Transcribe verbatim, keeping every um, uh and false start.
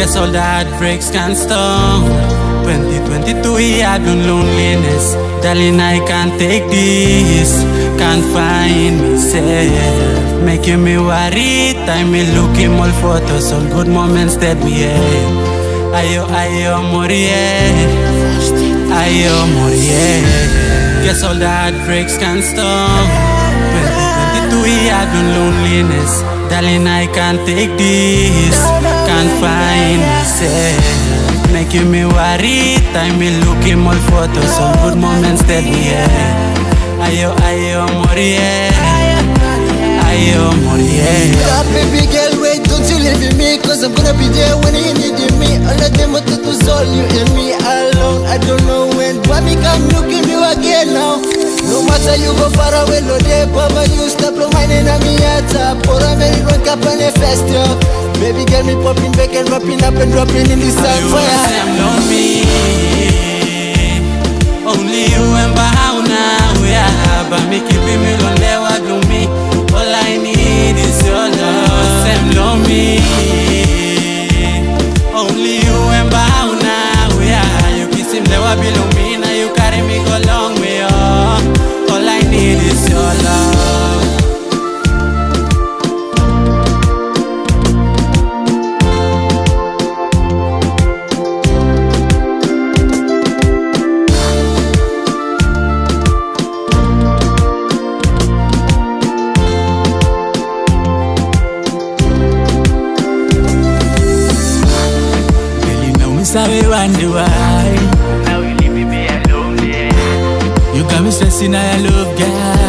Guess all the heartbreaks can't stop. twenty twenty-two, we had no loneliness. Darling, I can't take this. Can't find myself. Making me worry. Time me looking all photos, all good moments that we had. Ayo, ayo, morie. Ayo, morie. Guess all the heartbreaks can't stop. twenty twenty-two, we had no loneliness. Darling, I can't take this. Can't find myself. Making me worry. Time me looking all photos, all good moments that we had. Ayo, ayo, morie. Ayo, morie. Stop, baby girl, wait, don't you leave me, cause I'm gonna be there when you need me. All of them want to do all you and me alone. I don't know when, but me come looking you again now. No matter you go far away, no day, Papa, you stop reminding me at top. Pour a minute, run up and a fest, yo. Baby girl, me popping back and rapping up and dropping in the sun fire. I'm lonely. Only you and Bahuna, we are, but me keeping me lonely, what do me? All I need is your love. I'm lonely. Only you and Bahuna, we are. You kiss him, never below me, now you carry me go long way, oh. All I need is your love. Sabe wonder why. Now you leave me alone, yeah. You got me stressing, I love God.